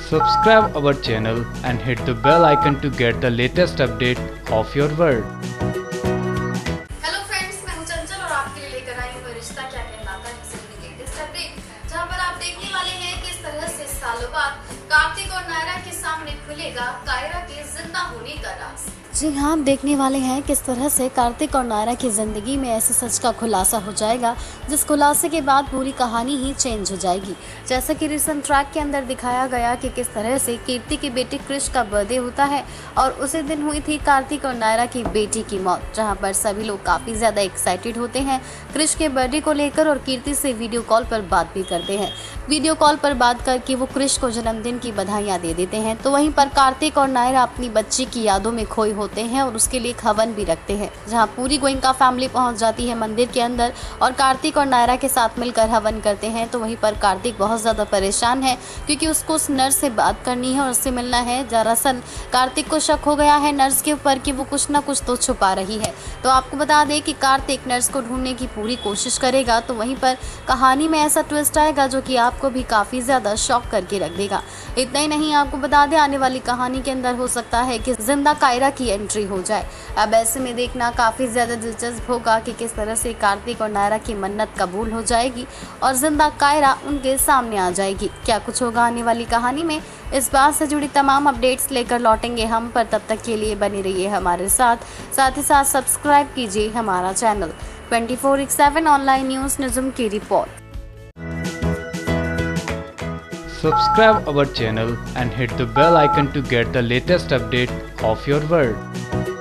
Subscribe our channel and hit the bell icon to get the latest update of your world. Hello friends, मैं हूं चंचल और आपके लिए लेकर आई हूं रिश्ता क्या कहलाता है सीरीज की लेटेस्ट अपडेट, जहां पर आप देखने वाले हैं किस तरह से सालों बाद कार्तिक और नायरा के सामने खुलेगा कायरा के जिंदा होने का राज। जी हाँ, आप देखने वाले हैं किस तरह से कार्तिक और नायरा की ज़िंदगी में ऐसे सच का खुलासा हो जाएगा, जिस खुलासे के बाद पूरी कहानी ही चेंज हो जाएगी। जैसा कि रिसेंट ट्रैक के अंदर दिखाया गया कि किस तरह से कीर्ति की बेटी क्रिश का बर्थडे होता है और उसी दिन हुई थी कार्तिक और नायरा की बेटी की मौत, जहां पर सभी लोग काफ़ी ज़्यादा एक्साइटेड होते हैं क्रिश के बर्थडे को लेकर और कीर्ति से वीडियो कॉल पर बात भी करते हैं। वीडियो कॉल पर बात करके वो क्रिश को जन्मदिन की बधाइयाँ दे देते हैं। तो वहीं पर कार्तिक और नायरा अपनी बच्ची की यादों में खोए होते हैं और उसके लिए हवन भी रखते हैं, जहां पूरी गोइंका फैमिली पहुंच जाती है मंदिर के अंदर और कार्तिक और नायरा के साथ मिलकर हवन करते हैं। तो वहीं पर कार्तिक बहुत ज़्यादा परेशान है क्योंकि उसको उस नर्स से बात करनी है और उससे मिलना है। दरअसल कार्तिक को शक हो गया है नर्स के ऊपर कि वो कुछ ना कुछ तो छुपा रही है। तो आपको बता दें कि कार्तिक नर्स को ढूंढने की पूरी कोशिश करेगा। तो वहीं पर कहानी में ऐसा ट्विस्ट आएगा जो कि आपको भी काफ़ी ज़्यादा शॉक करके रख देगा। इतना ही नहीं, आपको बता दें आने वाली कहानी के अंदर हो सकता है कि जिंदा कायरा की एंट्री हो जाए। अब ऐसे में देखना काफ़ी ज़्यादा दिलचस्प होगा कि किस तरह से कार्तिक और नायरा की मन्नत कबूल हो जाएगी और जिंदा कायरा उनके सामने आ जाएगी। क्या कुछ होगा आने वाली कहानी में, इस बात से जुड़ी तमाम अपडेट्स लेकर लौटेंगे हम, पर तब तक के लिए बने रहिए हमारे साथ ही साथ सब्सक्राइब कीजिए हमारा चैनल। 24/7 ऑनलाइन न्यूज़ निज़्म की रिपोर्ट। Subscribe our channel and hit the bell icon to get the latest update of your world.